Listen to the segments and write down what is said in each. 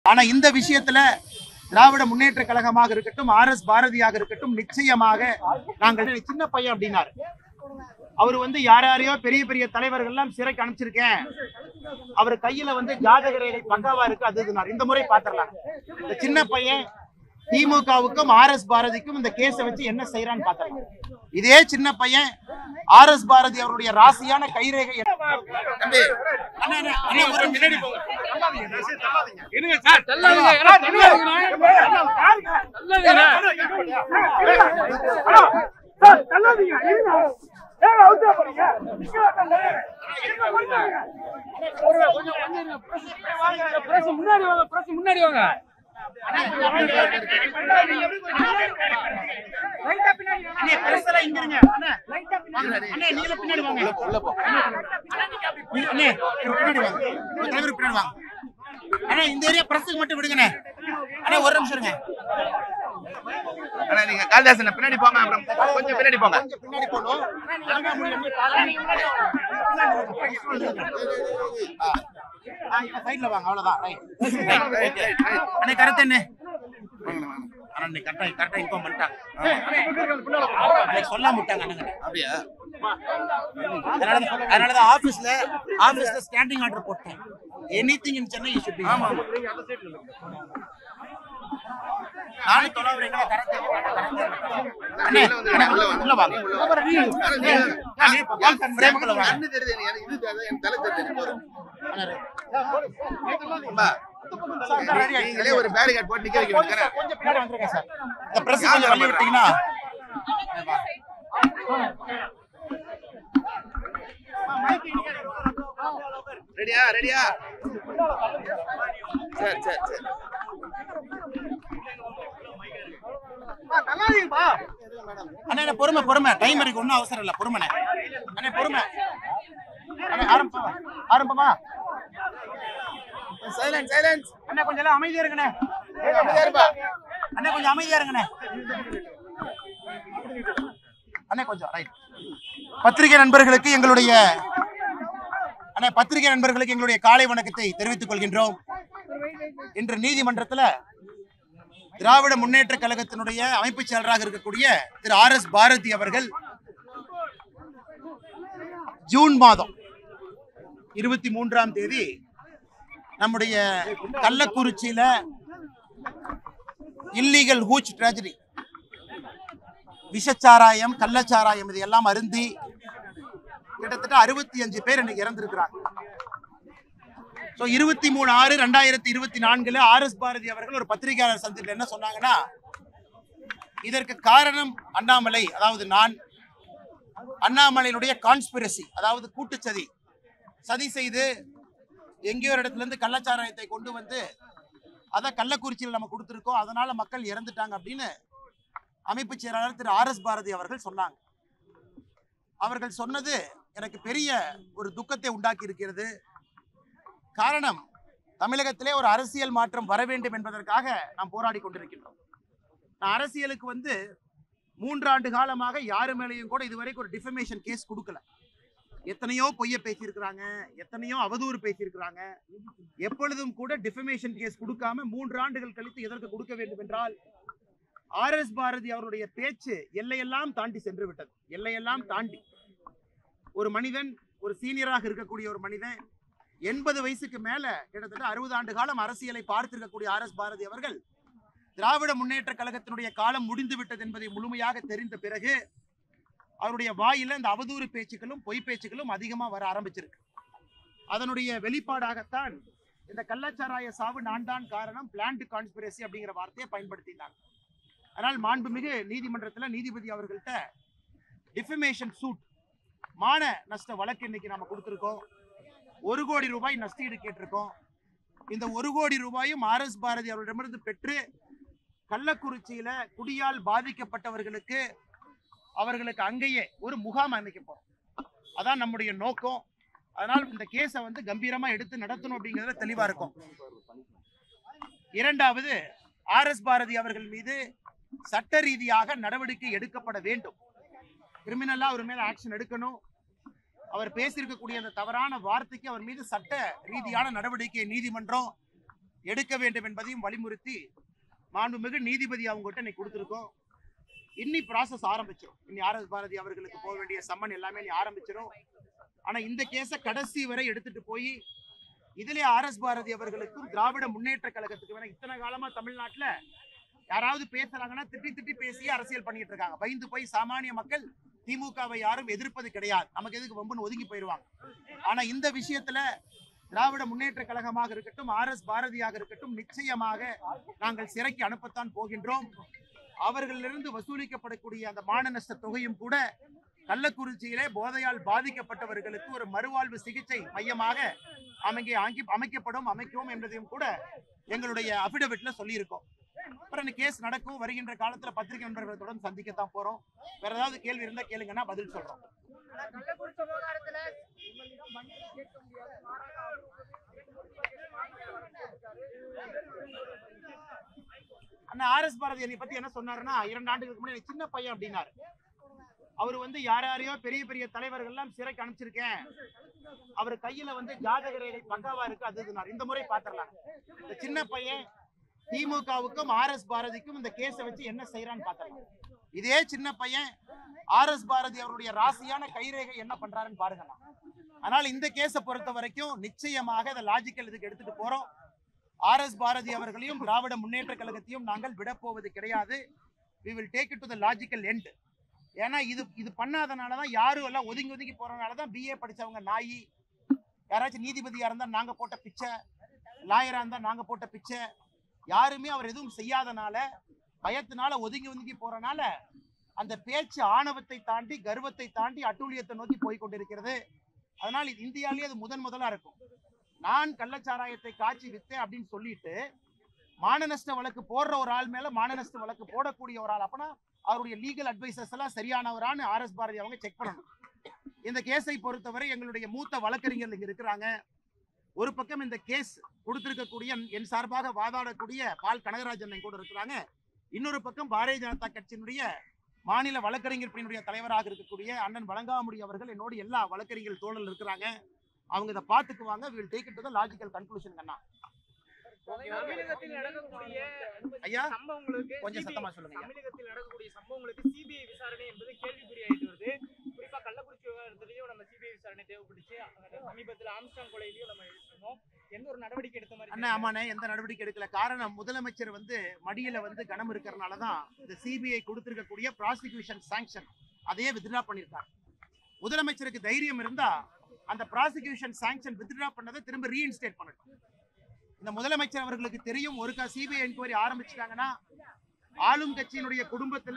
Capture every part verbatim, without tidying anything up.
ஆனா இந்த விஷயத்துல திராவிட முன்னேற்ற கழகமாக இருக்கட்டும், ஆர் எஸ் பாரதியாக இருக்கட்டும், நிச்சயமாக நாங்கள் சின்ன பையன் அப்படின்னாரு. அவர் வந்து யார் யாரையோ பெரிய பெரிய தலைவர்கள் எல்லாம் சிறைக்கு அனுப்பிச்சிருக்கேன், அவர் கையில வந்து ஜாதக ரேகை பக்காவா இருக்கு, அது இந்த முறை பாத்திரலாம். இந்த சின்ன பையன் திமுகவுக்கும் ஆர் எஸ் பாரதிக்கும் இந்த கேஸ வச்சு என்ன செய்யறான்னு பாத்திரலாம். இதே சின்ன பையன் ஆர் எஸ் பாரதி அவருடைய ராசியான கைரேகை முன்னாடி வாங்க. இந்த ஏரியா பிரஸுக்கு மட்டும் விடுங்க. ஒரு நிமிஷம் இருங்க. நீங்க காளிதாசன் பின்னாடி போங்க, அப்புறம் கொஞ்சம் பின்னாடி போங்க. பின்னாடி போகணும். சைடுல வாங்க, அவ்வளவுதான். கரெக்ட் என்ன கரெக்டா இன்ஃபார்ம் பண்ணிட்டாங்க, சொல்லாம விட்டாங்க. அப்படியா? அதனாலதான் ஆபீஸ்ல ஆபீஸ்ல ஸ்டாண்டிங் ஆர்டர் போட்டேன். Anything in Chennai should be. ஆமா நானே தொலைவரேங்க. கரெக்ட் அண்ணே உள்ள வாங்க. பிரேமக்குள்ள வாங்க. கண்ணு தெரியுது எனக்கு, இது என் தலை தெரியுது. நீங்களே ஒரு பேரிகார்ட் போட்டு நிக்க வைக்க வேண்டியது. கொஞ்சம் பின்னாடி வந்துருங்க சார். இந்த பிரஸ் கொஞ்சம் வழி விட்டீங்கன்னா. ரெடியா ரெடியா? சரி சரி சரி. அண்ணா பொறுமை பொறுமை, டைம் இருக்கு, ஒன்னும் அவசரம் இல்ல, பொறுமை அண்ணே, பொறுமை. ஆரம்பமா ஆரம்பமா சைலன்ஸ் சைலன்ஸ். அண்ணா கொஞ்சம் எல்லாம் அமைதியா இருங்கண்ணே. அண்ணா கொஞ்சம் அமைதியா இருங்கண்ணே. அண்ணா கொஞ்சம் ரைட். பத்திரிகை நண்பர்களுக்கு எங்களுடைய அண்ணா பத்திரிகை நண்பர்களுக்கு எங்களுடைய காலை வணக்கத்தை தெரிவித்துக் கொள்கின்றோம். இன்று நீதிமன்றத்தில் திராவிட முன்னேற்ற கழகத்தினுடைய அமைப்பு செயலராக இருக்கக்கூடிய திரு ஆர் எஸ் பாரதி அவர்கள் ஜூன் மாதம் இருபத்தி மூன்றாம் தேதி நம்முடைய கள்ளக்குறிச்சியில இல்லீகல் ஹூச் ட்ராஜடி, விஷச்சாராயம், கள்ளச்சாராயம் இது எல்லாம் அருந்தி கிட்டத்தட்ட அறுபத்தி அஞ்சு பேர் இன்னைக்கு இறந்திருக்கிறாங்க. இருபத்தி மூணு ஆறு ரெண்டாயிரத்தி இருபத்தி நான்குல ஆர் எஸ் பாரதி அவர்கள் ஒரு பத்திரிகையாளர் சந்திப்பில் என்ன சொன்னாங்கன்னா, இதற்கு காரணம் அண்ணாமலை, அதாவது நான், அண்ணாமலையினுடைய கான்ஸ்பிரசி, அதாவது கூட்டுச்சதி, சதி செய்து எங்கேயோ ஒரு இடத்துல இருந்து கள்ளச்சாராயத்தை கொண்டு வந்து அதை கள்ளக்குறிச்சியில் நம்ம கொடுத்துருக்கோம், அதனால மக்கள் இறந்துட்டாங்க அப்படின்னு அமைப்பு செயலாளர் திரு ஆர் எஸ் பாரதி அவர்கள் சொன்னாங்க. அவர்கள் சொன்னது எனக்கு பெரிய ஒரு துக்கத்தை உண்டாக்கி இருக்கிறது. காரணம், தமிழகத்திலே ஒரு அரசியல் மாற்றம் வர வேண்டும் என்பதற்காக நாம் போராடி கொண்டிருக்கின்றோம். நான் அரசியலுக்கு வந்து மூன்றாண்டு காலமாக யாரு மேலேயும் கூட இதுவரைக்கும் ஒரு டிஃபமேஷன் கேஸ் கொடுக்கல. எத்தனையோ பொய்ய பேசியிருக்கிறாங்க, எத்தனையோ அவதூறு பேசியிருக்கிறாங்க. எப்பொழுதும் கூட டிஃபமேஷன் கேஸ் கொடுக்காம மூன்று ஆண்டுகள் கழித்து எதற்கு கொடுக்க வேண்டும் என்றால், ஆர் எஸ் பாரதி அவருடைய பேச்சு எல்லையெல்லாம் தாண்டி சென்று விட்டது. எல்லையெல்லாம் தாண்டி ஒரு மனிதன், ஒரு சீனியராக இருக்கக்கூடிய ஒரு மனிதன், எண்பது வயசுக்கு மேல கிட்டத்தட்ட அறுபது ஆண்டு காலம் அரசியலை பார்த்திருக்கக்கூடிய ஆர் எஸ் பாரதி அவர்கள் திராவிட முன்னேற்ற கழகத்தினுடைய காலம் முடிந்து விட்டது என்பதை முழுமையாக தெரிந்த பிறகு அவருடைய வாயில இந்த அவதூறு பேச்சுக்களும் பொய் பேச்சுக்களும் அதிகமா வர ஆரம்பிச்சிருக்கு. அதனுடைய வெளிப்பாடாகத்தான் இந்த கள்ளச்சாராய சாவு நான் தான் காரணம், பிளான்ட் கான்ஸ்பிரசி அப்படிங்கிற வார்த்தையை பயன்படுத்தினாங்க. ஆனால் மாண்புமிகு நீதிமன்றத்தில் நீதிபதி அவர்கள்ட்ட டிஃபமேஷன் சூட், மான நஷ்ட வழக்கு இன்னைக்கு நாம கொடுத்துருக்கோம். ஒரு கோடி ரூபாய் நஷ்டீடு கேட்டிருக்கோம். இந்த ஒரு கோடி ரூபாயும் ஆர் எஸ் பாரதி அவர்களிடமிருந்து பெற்று கள்ளக்குறிச்சியில குடியால் பாதிக்கப்பட்டவர்களுக்கு அவர்களுக்கு அங்கேயே ஒரு முகாம் அமைக்க போறோம். அதான் நம்முடைய நோக்கம். அதனால் இந்த கேஸை வந்து கம்பீரமா எடுத்து நடத்தணும் அப்படிங்கிறத தெளிவா இருக்கும். இரண்டாவது, ஆர் எஸ் பாரதி அவர்கள் மீது சட்ட ரீதியாக நடவடிக்கை எடுக்கப்பட வேண்டும். கிரிமினலா அவர் மேல ஆக்ஷன் எடுக்கணும். அவர் பேசியிருக்கக்கூடிய அந்த தவறான வார்த்தைக்கு அவர் மீது சட்ட ரீதியான நடவடிக்கை நீதிமன்றம் எடுக்க வேண்டும் என்பதையும் வலியுறுத்தி மாண்புமிகு நீதிபதி அவங்ககிட்ட இன்னைக்கு கொடுத்துருக்கோம். இன்னி ப்ராசஸ் ஆரம்பிச்சிடும். இன்னி ஆர் எஸ் பாரதி அவர்களுக்கு போக வேண்டிய சம்மன் எல்லாமே நீ ஆரம்பிச்சிடும். ஆனா இந்த கேஸை கடைசி வரை எடுத்துட்டு போய் இதிலே ஆர் எஸ் பாரதி அவர்களுக்கும் திராவிட முன்னேற்ற கழகத்துக்கு வேணா இத்தனை காலமா தமிழ்நாட்டுல யாராவது பேசுறாங்கன்னா திட்டி திட்டி பேசி அரசியல் பண்ணிட்டு இருக்காங்க. பயந்து போய் சாமானிய மக்கள் திமுகவை யாரும் எதிர்ப்பது கிடையாது. நமக்கு எதுக்கு வம்புன்னு ஒதுங்கி போயிடுவாங்க. ஆனா இந்த விஷயத்துல திராவிட முன்னேற்ற கழகமாக இருக்கட்டும், ஆர் எஸ் பாரதியாக இருக்கட்டும், நிச்சயமாக நாங்கள் சிறைக்கு அனுப்பத்தான் போகின்றோம். அவர்களிலிருந்து வசூலிக்கப்படக்கூடிய அந்த மான நஷ்ட தொகையும் கூட கள்ளக்குறிச்சியிலே போதையால் பாதிக்கப்பட்டவர்களுக்கு ஒரு மறுவாழ்வு சிகிச்சை மையமாக அமைங்க அமைக்கப்படும் அமைக்கும் என்பதையும் கூட எங்களுடைய அபிடவிட்ல சொல்லியிருக்கோம். அப்புறம் இந்த கேஸ் நடக்கும். வருகின்ற காலத்துல பத்திரிகை நண்பர்களை தொடர்ந்து சந்திக்கத்தான் போறோம். வேற ஏதாவது கேள்வி இருந்தா கேளுங்கன்னா பதில் சொல்றோம். அண்ணா ஆர் எஸ் பாரதி என்னை பத்தி என்ன சொன்னாருன்னா, இரண்டு ஆண்டுகளுக்கு முன்னாடி சின்ன பையன் அப்படின்னாரு. அவர் வந்து யார் யாரையோ பெரிய பெரிய தலைவர்கள் எல்லாம் சிறைக்கு அனுப்பிச்சிருக்கேன், அவர் கையில வந்து ஜாதக ரேகை பக்காவா இருக்கு அது. இந்த முறை பாத்திரலாம் இந்த சின்ன பையன் திமுகவுக்கும் ஆர் எஸ் பாரதிக்கும் இந்த கேஸை வச்சு என்ன செய்யறான்னு பாத்திரலாம். இதே சின்ன பையன் ஆர் எஸ் பாரதி அவருடைய ராசியான கைரேகை என்ன பண்றாருன்னு பாருங்க. அதனால இந்த கேஸை பொறுத்த வரைக்கும் நிச்சயமாக இந்த லாஜிக்கல் இதுக்கு எடுத்துட்டு போறோம். ஆர் எஸ் பாரதி அவர்களையும் திராவிட முன்னேற்ற கழகத்தையும் நாங்கள் விடப்போவது கிடையாது. we will take it to the logical end. ஏன்னா இது இது பண்ணாதனாலதான் யாரும் எல்லாம் ஒதுங்கி ஒதுங்கி போறதுனாலதான் பிஏ படிச்சவங்க நாயி, யாராச்சும் நீதிபதியா இருந்தா நாங்க போட்ட பிச்சை, லாயரா இருந்தா நாங்க போட்ட பிச்சை, யாருமே அவர் எதுவும் செய்யாதனால பயத்தினால ஒதுங்கி ஒதுங்கி போறனால அந்த பேச்சு ஆணவத்தை தாண்டி கர்வத்தை தாண்டி அட்டூழியத்தை நோக்கி போய் கொண்டிருக்கிறது. அதனால இது இந்தியாவிலேயே அது முதன் முதலா இருக்கும். நான் கள்ளச்சாராயத்தை காட்சி வித்தேன் அப்படின்னு சொல்லிட்டு மான நஷ்ட வழக்கு போடுற ஒரு ஆள் மேல மான நஷ்ட வழக்கு போடக்கூடிய ஒரு ஆள், அப்பனா அவருடைய லீகல் அட்வைசர்ஸ் எல்லாம் சரியானவரான்னு ஆர் எஸ் பாரதி அவங்க செக் பண்ணணும். இந்த கேஸை பொறுத்தவரை எங்களுடைய மூத்த வழக்கறிஞர்கள் இங்க இருக்கிறாங்க. ஒரு பக்கம் இந்த கேஸ் கொடுத்திருக்கக்கூடிய என் சார்பாக வாதாடக்கூடிய பால் கனகராஜன் கூட இருக்கிறாங்க. இன்னொரு பக்கம் பாரதிய ஜனதா கட்சியினுடைய மாநில வழக்கறிஞர் பிரிவினுடைய தலைவராக இருக்கக்கூடிய அண்ணன் வழங்காமுடி அவர்கள் என்னோட எல்லா வழக்கறிஞர்கள் தோழல் இருக்கிறாங்க. அவங்க இதை பார்த்துக்குவாங்க. we will take it to the logical conclusion. கண்ணா தமிழகத்தில் நடக்கக்கூடிய ஐயா சம்பவங்களுக்கு கொஞ்சம் சத்தமா சொல்லுங்க. தமிழகத்தில் நடக்கக்கூடிய சம்பவங்களுக்கு சிபிஐ விசாரணை என்பது கேள்விக்குறியாயிட்டு வருது. குறிப்பா கள்ளக்குறிச்சி விவகாரத்திலையும் நம்ம சிபிஐ விசாரணை தேவைப்படுச்சு. சமீபத்தில் ஆம்ஸ்டாங் கொலையிலையும் நம்ம எடுத்துருந்தோம். எந்த ஒரு நடவடிக்கை எடுத்த மாதிரி அண்ணா ஆமாண்ணே, எந்த நடவடிக்கை எடுக்கல. காரணம் முதலமைச்சர் வந்து மடியில வந்து கனம் இருக்கிறனாலதான் இந்த சிபிஐ கொடுத்திருக்கக்கூடிய ப்ராசிக்யூஷன் சாங்ஷன் அதையே வித்ட்ரா பண்ணிருக்காங்க. முதலமைச்சருக்கு தைரியம் இருந்தா அந்த ப்ராசிக்யூஷன் சாங்ஷன் வித்ட்ரா பண்ணதை திரும்ப ரீஇன்ஸ்டேட் பண்ணணும். இந்த முதலமைச்சர் அவர்களுக்கு தெரியும், ஒருக்கா சிபிஐ என்கொயரி ஆரம்பிச்சிட்டாங்கன்னா ஆளும் கட்சியினுடைய குடும்பத்துல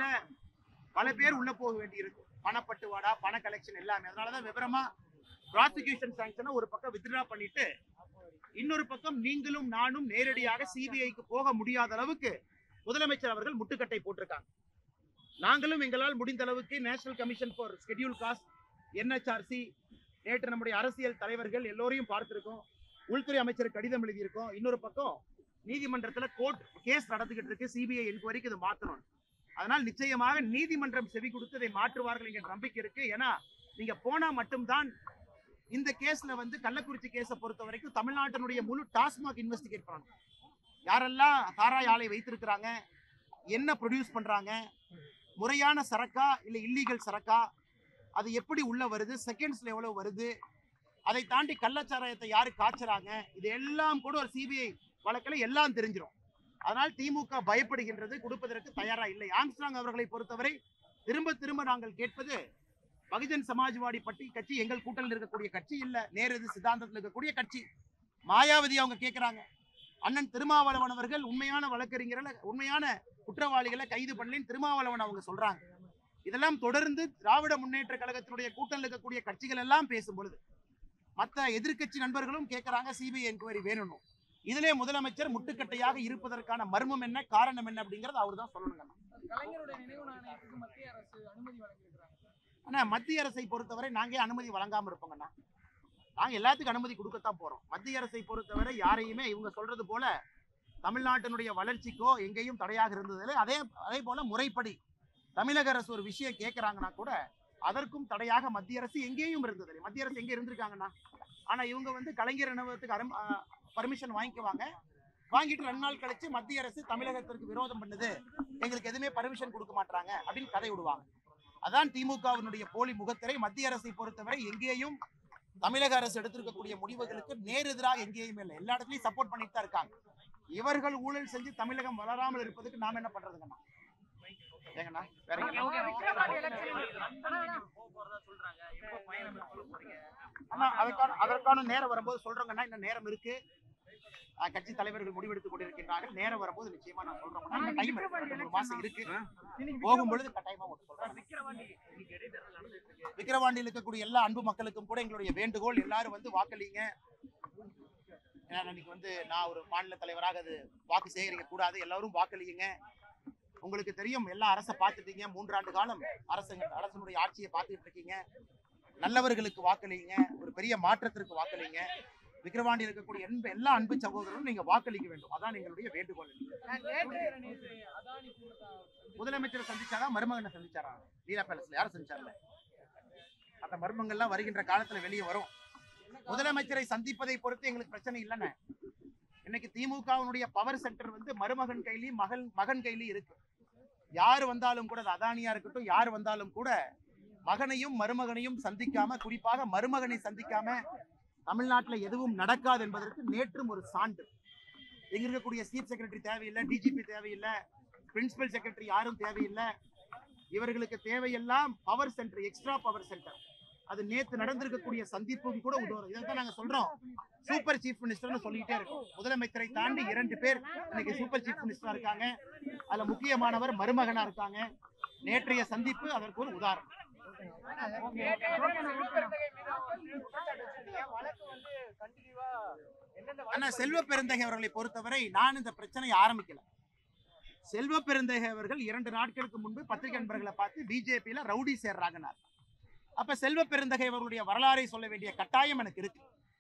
பல பேர் உள்ள போக வேண்டி இருக்கும். பணப்பட்டுவாடா, பண கலெக்ஷன் எல்லாமே. அதனாலதான் விவரமா ப்ராசிக்யூஷன் சாங்ஷனை ஒரு பக்கம் வித்ட்ரா பண்ணிட்டு இன்னொரு பக்கம் நீங்களும் நானும் நேரடியாக சிபிஐக்கு போக முடியாத அளவுக்கு முதலமைச்சர் அவர்கள் முட்டுக்கட்டை போட்டிருக்காங்க. நாங்களும் எங்களால் முடிந்த அளவுக்கு national commission for scheduled caste, NHRC, நேற்று நம்முடைய அரசியல் தலைவர்கள் எல்லோரையும் பார்த்திருக்கோம். உள்துறை அமைச்சர் கடிதம் எழுதியிருக்கோம். இன்னொரு பக்கம் நீதிமன்றத்தில் கோர்ட் கேஸ் நடந்துகிட்டு இருக்கு, சிபிஐ என்கொயரிக்கு இது மாற்றணும். அதனால் நிச்சயமாக நீதிமன்றம் செவி கொடுத்து இதை மாற்றுவார்கள் என்கிற நம்பிக்கை இருக்கு. ஏன்னா நீங்க போனா மட்டும்தான் இந்த கேஸ்ல வந்து கள்ளக்குறிச்சி கேஸை பொறுத்த வரைக்கும் தமிழ்நாட்டினுடைய முழு டாஸ்மாக் இன்வெஸ்டிகேட் பண்ணணும். யாரெல்லாம் சாராய ஆலை வைத்திருக்கிறாங்க, என்ன ப்ரொடியூஸ் பண்றாங்க, முறையான சரக்கா இல்லை இல்லீகல் சரக்கா, அது எப்படி உள்ள வருது, செகண்ட்ஸ்ல எவ்வளவு வருது, அதை தாண்டி கள்ளச்சாராயத்தை யாரு காய்ச்சறாங்க, இது எல்லாம் கூட ஒரு சிபிஐ வழக்கில் எல்லாம் தெரிஞ்சிடும். அதனால் திமுக பயப்படுகின்றது, கொடுப்பதற்கு தயாரா இல்லை. ஆம்ஸ்ட்ராங் அவர்களை பொறுத்தவரை திரும்ப திரும்ப நாங்கள் கேட்பது, பகுஜன் சமாஜ்வாடி பட்டி கட்சி எங்கள் கூட்டத்தில் இருக்கக்கூடிய கட்சி இல்ல, நேரடி சித்தாந்தத்தில் இருக்கக்கூடிய கட்சி. மாயாவதி அவங்க கேட்கிறாங்க, அண்ணன் திருமாவளவன் அவர்கள் உண்மையான வழக்கறிஞர்களை, உண்மையான குற்றவாளிகளை கைது பண்ணலின்னு திருமாவளவன் அவங்க சொல்றாங்க. இதெல்லாம் தொடர்ந்து திராவிட முன்னேற்ற கழகத்தினுடைய கூட்டத்தில் இருக்கக்கூடிய கட்சிகள் எல்லாம் பேசும் பொழுது மற்ற எதிர்கட்சி நண்பர்களும் கேட்கிறாங்க சிபிஐ என்கொயரி வேணும். இதிலே முதலமைச்சர் முட்டுக்கட்டையாக இருப்பதற்கான மர்மம் என்ன, காரணம் என்ன அப்படிங்கறது அவர் தான் சொல்லணுங்க. கலைஞருடைய நினைவு நாணயத்துக்கு மத்திய அரசு அனுமதி வழங்கியிருக்கிறாங்க. ஆனா மத்திய அரசை பொறுத்தவரை நாங்க அனுமதி வழங்காம இருப்போங்கண்ணா. நாங்க எல்லாத்துக்கும் அனுமதி கொடுக்கத்தான் போறோம். மத்திய அரசை பொறுத்தவரை யாரையுமே இவங்க சொல்றது போல தமிழ்நாட்டினுடைய வளர்ச்சிக்கோ எங்கேயும் தடையாக இருந்ததில்லை. அதே அதே போல முறைப்படி தமிழக அரசு ஒரு விஷயம் கேட்கறாங்கன்னா கூட அதற்கும் தடையாக மத்திய அரசு எங்கேயும் இருந்ததில்லை. மத்திய அரசு எங்க இருந்திருக்காங்கன்னா, ஆனா இவங்க வந்து கலைஞர் நினைவகத்துக்கு பர்மிஷன் வாங்கிக்குவாங்க, வாங்கிட்டு ரெண்டு நாள் கழிச்சு மத்திய அரசு தமிழகத்திற்கு விரோதம் பண்ணுது, எங்களுக்கு எதுவுமே பர்மிஷன் கொடுக்க மாட்டாங்க அப்படின்னு கதை விடுவாங்க. அதான் திமுகவினுடைய போலி முகத்திரை. மத்திய அரசை பொறுத்தவரை எங்கேயும் தமிழக அரசு எடுத்திருக்கக்கூடிய முடிவுகளுக்கு நேர் எதிராக எங்கேயுமே இல்லை, எல்லா இடத்துலயும் சப்போர்ட் பண்ணிட்டு தான் இருக்காங்க. இவர்கள் ஊழல் செஞ்சு தமிழகம் வளராமல் இருப்பதுக்கு நாம என்ன பண்றதுங்கண்ணா? ஏங்கண்ணா வேற அண்ணா அதற்கான அதற்கான நேரம் வரும்போது சொல்றோங்கண்ணா. இன்னும் நேரம் இருக்கு, கட்சி தலைவர்கள் முடிவெடுத்துக் கொண்டிருக்கின்றார்கள். நேரம் வரும்போது நிச்சயமா நான் சொல்றேன். டைம் ஒரு மாசம் இருக்கு, போகும்பொழுது கட்டாயமா சொல்றேன். விக்கிரவாண்டியில் இருக்கக்கூடிய எல்லா அன்பு மக்களுக்கும் கூட எங்களுடைய வேண்டுகோள், எல்லாரும் வந்து வாக்களிங்க. இன்னைக்கு வந்து நான் ஒரு மாநில தலைவராக அது வாக்கு சேகரிக்க கூடாது, எல்லாரும் வாக்களியுங்க. உங்களுக்கு தெரியும், எல்லா அரசை பார்த்துட்டீங்க, மூன்றாண்டு காலம் அரசு அரசனுடைய ஆட்சியை பார்த்துட்டு இருக்கீங்க. நல்லவர்களுக்கு வாக்களிங்க, ஒரு பெரிய மாற்றத்திற்கு வாக்களிங்க. விக்கிரவாண்டியில் இருக்கக்கூடிய எல்லா அன்பு சகோதரரும் நீங்க வாக்களிக்க வேண்டும், அதான் எங்களுடைய வேண்டுகோள். முதலமைச்சரை சந்திச்சாரா மருமகனை சந்திச்சாரா? லீலா பேலஸ்ல யாரும் சந்திச்சார்ல? அந்த மர்மங்கள்லாம் வருகின்ற காலத்துல வெளியே வரும். முதலமைச்சரை சந்திப்பதை பொறுத்து எங்களுக்கு பிரச்சனை இல்லைன்னு. இன்னைக்கு திமுகவினுடைய பவர் சென்டர் வந்து மருமகன் கையிலையும் மகன் மகன் கையிலையும் இருக்கு. யாரு வந்தாலும் கூட, அதானியா இருக்கட்டும், யார் வந்தாலும் கூட மகனையும் மருமகனையும் சந்திக்காம, குறிப்பாக மருமகனை சந்திக்காம தமிழ்நாட்டுல எதுவும் நடக்காது என்பதற்கு நேற்றும் ஒரு சான்று. எங்க இருக்கக்கூடிய சீஃப் செக்ரட்டரி தேவையில்லை, டிஜிபி தேவையில்லை, பிரின்சிபல் செக்ரட்டரி யாரும் தேவையில்லை. இவர்களுக்கு தேவையெல்லாம் power centre, extra power centre. அது நேத்து நடந்திருக்கக்கூடிய சந்திப்பும் கூட உதவும். இதைத்தான் நாங்க சொல்றோம், சூப்பர் சீஃப் மினிஸ்டர்னு சொல்லிட்டே இருக்கோம். முதலமைச்சரை தாண்டி இரண்டு பேர் இன்னைக்கு சூப்பர் சீஃப் மினிஸ்டரா இருக்காங்க. அதுல முக்கியமானவர் மருமகனா இருக்காங்க. நேற்றைய சந்திப்பு அதற்கு ஒரு உதாரணம். ஆனா செல்வ பெருந்தகை அவர்களை பொறுத்தவரை நான் இந்த பிரச்சனையை ஆரம்பிக்கல. செல்வ பெருந்தகை அவர்கள் இரண்டு நாட்களுக்கு முன்பு பத்திரிகை நண்பர்களை பார்த்து பிஜேபியில ரவுடி சேர்றாங்க. அப்ப செல்வ பெருந்தகை அவர்களுடைய வரலாறை சொல்ல வேண்டிய கட்டாயம் எனக்கு இருக்கு.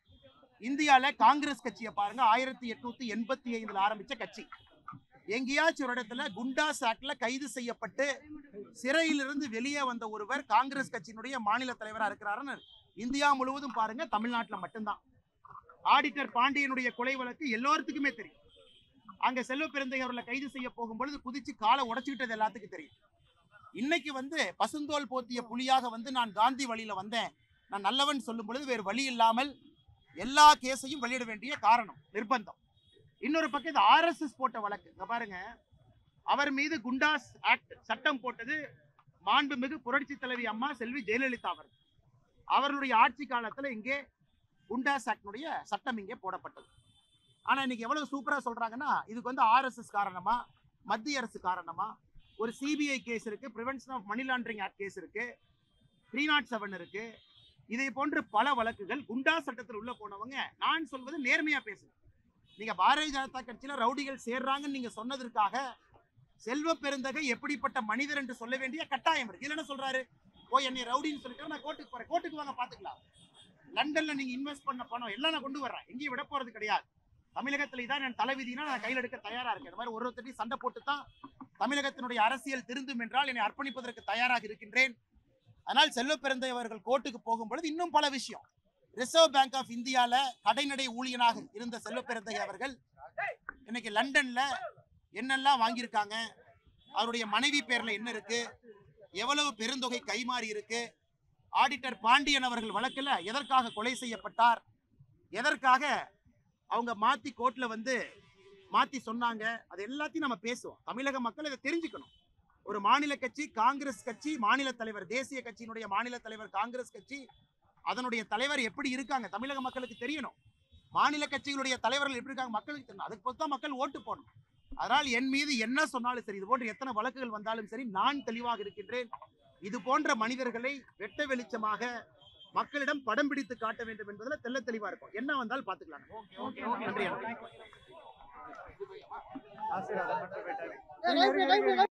இந்தியால காங்கிரஸ் கட்சியை பாருங்க, ஆயிரத்தி எட்நூத்தி எண்பத்தி ஐந்துல ஆரம்பிச்ச கட்சி. எங்கேயாச்சும் ஒரு இடத்துல குண்டாஸ் ஆக்ட்ல கைது செய்யப்பட்டு சிறையிலிருந்து வெளியே வந்த ஒருவர் காங்கிரஸ் கட்சியினுடைய மாநில தலைவரா இருக்கிறாருன்னு இந்தியா முழுவதும் பாருங்க, தமிழ்நாட்டுல மட்டும்தான். ஆடிட்டர் பாண்டியனுடைய கொலை வழக்கு எல்லோருத்துக்குமே தெரியும். அங்க செல்வ பெருந்தகை அவர்களை கைது செய்ய போகும்பொழுது குதிச்சு காலை உடைச்சுக்கிட்டது எல்லாத்துக்கும் தெரியும். இன்னைக்கு வந்து பசுந்தோல் போத்திய புலியாக வந்து நான் காந்தி வழியில வந்தேன், நான் நல்லவன் சொல்லும் பொழுது வேறு வழி இல்லாமல் எல்லா கேஸையும் வெளியிட வேண்டிய காரணம், நிர்பந்தம். இன்னொரு பக்கம் இது ஆர்எஸ்எஸ் போட்ட வழக்கு. இங்க பாருங்க, அவர் மீது குண்டாஸ் ஆக்ட் சட்டம் போட்டது மாண்புமிகு புரட்சி தலைவி அம்மா செல்வி ஜெயலலிதா அவர். அவர்களுடைய ஆட்சி காலத்துல இங்கே குண்டாஸ் ஆக்டுடைய சட்டம் இங்கே போடப்பட்டது. ஆனா இன்னைக்கு எவ்வளவு சூப்பரா சொல்றாங்கன்னா, இதுக்கு வந்து ஆர்எஸ்எஸ் காரணமா, மத்திய அரசு காரணமா, ஒரு சிபிஐ கேஸ் இருக்கு, prevention of money laundering act case இருக்கு, த்ரீ நாட் செவன் இருக்கு, இதை போன்று பல வழக்குகள். குண்டா சட்டத்தில் உள்ள போனவங்க, நான் சொல்வது நேர்மையா பேசுங்க. நீங்க பாரதிய ஜனதா கட்சியில ரவுடிகள் சேர்றாங்கன்னு நீங்க சொன்னதற்காக செல்வ பெருந்தகை எப்படிப்பட்ட மனிதர் என்று சொல்ல வேண்டிய கட்டாயம் இருக்கு. இல்லைன்னு சொல்றாரு, போய் என்னை ரவுடின்னு சொல்லிட்டு நான் கோர்ட்டுக்கு போறேன். கோர்ட்டுக்கு வாங்க பாத்துக்கலாம். லண்டன்ல நீங்க இன்வெஸ்ட் பண்ண பணம் எல்லாம் நான் கொண்டு வர்றேன், எங்கேயும் விட போறது கிடையாது. தமிழகத்துல இதான் என் தலைவிதினா நான் கையில் எடுக்க தயாரா இருக்கேன். இந்த மாதிரி ஒரு ஒருத்தரையும் சண்டை போட்டு தான் தமிழகத்தினுடைய அரசியல் திருந்தும் என்றால் என்னை அர்ப்பணிப்பதற்கு தயாராக இருக்கின்றேன். ஆனால் செல்வ பெருந்தகை அவர்கள் கோர்ட்டுக்கு போகும்பொழுது இன்னும் பல விஷயம். ரிசர்வ் பேங்க் ஆஃப் இந்தியால கடைநடை ஊழியனாக இருந்த செல்வ பெருந்தகை அவர்கள் இன்னைக்கு லண்டன்ல என்னெல்லாம் வாங்கியிருக்காங்க, அவருடைய மனைவி பேர்ல என்ன இருக்கு, எவ்வளவு பெருந்தொகை கைமாறி இருக்கு, ஆடிட்டர் பாண்டியன் அவர்கள் வழக்குல எதற்காக கொலை செய்யப்பட்டார், எதற்காக அவங்க மாத்தி கோர்ட்ல வந்து மாத்தி சொன்னாங்க, அது எல்லாத்தையும் நம்ம பேசுவோம். தமிழக மக்கள் இதை தெரிஞ்சுக்கணும். ஒரு மாநில கட்சி காங்கிரஸ் கட்சி, மாநில தலைவர், தேசிய கட்சியினுடைய மாநில தலைவர் காங்கிரஸ் கட்சி, அதனுடைய தலைவர் எப்படி இருக்காங்க தமிழக மக்களுக்கு தெரியணும். மாநில கட்சிகளுடைய தலைவர்கள் எப்படி இருக்காங்க மக்களுக்கு தெரியணும். அதுக்கு பொறுத்தா மக்கள் ஓட்டு போடணும். அதனால் என் மீது என்ன சொன்னாலும் சரி, இது போன்ற எத்தனை வழக்குகள் வந்தாலும் சரி, நான் தெளிவாக இருக்கின்றேன். இது போன்ற மனிதர்களை வெட்ட வெளிச்சமாக மக்களிடம் படம் பிடித்து காட்ட வேண்டும் என்பதில் தெல்ல தெளிவா இருக்கும். என்ன வந்தாலும் பாத்துக்கலாம். நன்றி.